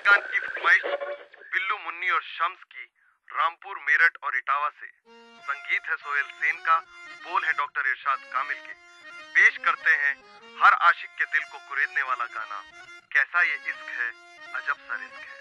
रजनीकांत की फरमाइश बिल्लू मुन्नी और शम्स की, रामपुर, मेरठ और इटावा से। संगीत है सोहेल सेन का, बोल है डॉक्टर इरशाद कामिल के। पेश करते हैं हर आशिक के दिल को कुरेदने वाला गाना, कैसा ये इश्क है, अजब सा रिस्क है।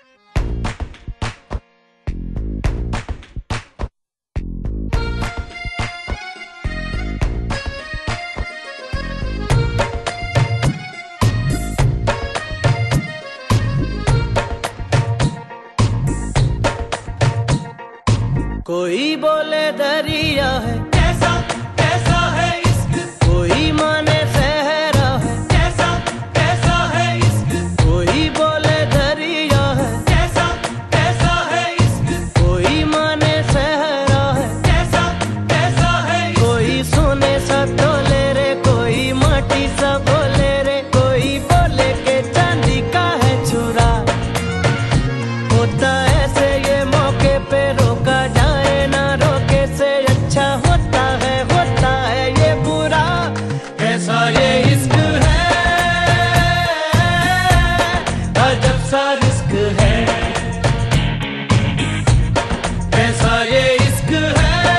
कोई बोले दरिया है, कैसा कैसा है इश्क। कोई माने सहरा है, कैसा कैसा है इश्क। कोई बोले दरिया है, कैसा कैसा है इश्क। कोई माने सहरा है, कैसा कैसा है इश्क। कोई सोने सा तोले रे, कोई माटी सा बोले रे। कोई बोले के चांदी का है छुरा। होता ऐसे ये मौके पे रोका जाए ना, रोके से अच्छा होता है ये बुरा। कैसा ये इश्क है, अजब सा रिस्क है। कैसा ये इश्क है,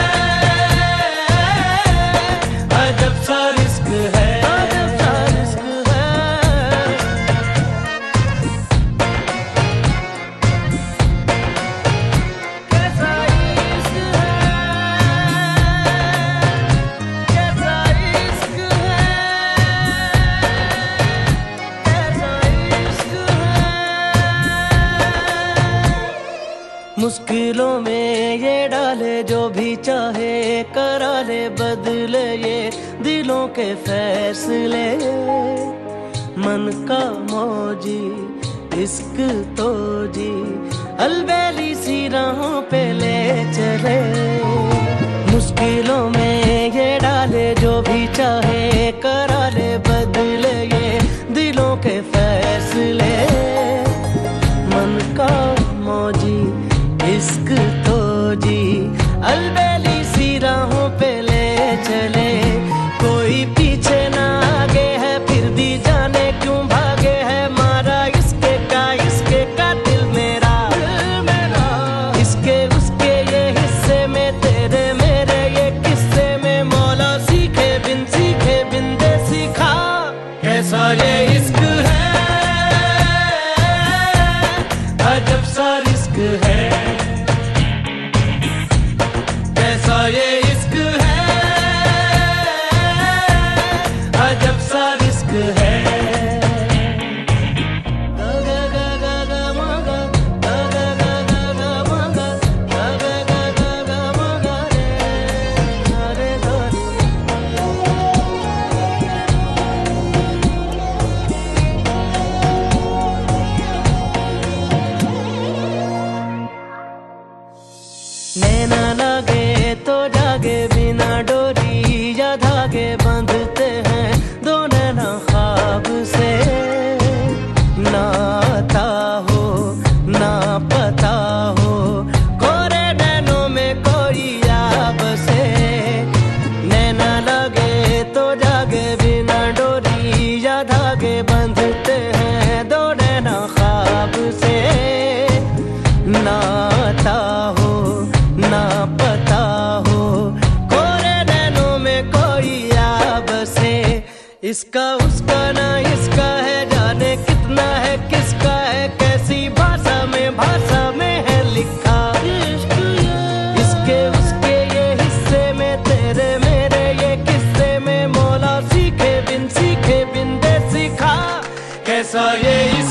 अजब सा रिस्क है। अजब सा रिस्क है। कैसा इश्क है, कैसा इश्क है। मुश्किलों में ये डाले जो भी चाहे, करा ले बदले ये दिलों के फैसले। मन का मौजी इश्क तो जी, अलबेली सी राहों पे ले चले। मुश्किलों में ये डाले जो भी चाहे, करा ले बदले ये दिलों के फैसले। मन का मौजी इश्क तो जी, अलबेली सी राहों पे ले चले। कोई पीछे ना आगे है, फिर भी जाने क्यों भागे है। मारा इसके का दिल मेरा, इसके उसके ये हिस्से में, तेरे मेरे ये किस्से में। मौला सीखे बिन दे सीखा। कैसा ये इश्क है, अजब सा रिस्क है। कैसा ये इश्क है, अजब सा रिस्क है। नैना लागे तो जागे, बिना डोरी या धागे बांधते हैं दो नैना ख्वाब से। ना आता हो ना पता हो, कोरे नैनों में कोई याब से। नैना लागे तो जागे, बिना डोरी या धागे बांधते हैं दो नैना ख्वाब से। ना आता हो ना पता हो, कोरे नैनों में कोई याब से। इसका उसका ना इसका है, जाने कितना है किसका है। कैसी भाषा में है लिखा। इसके उसके ये हिस्से में, तेरे मेरे ये किस्से में। मौला सीखे बिन दे सीखा। कैसा ये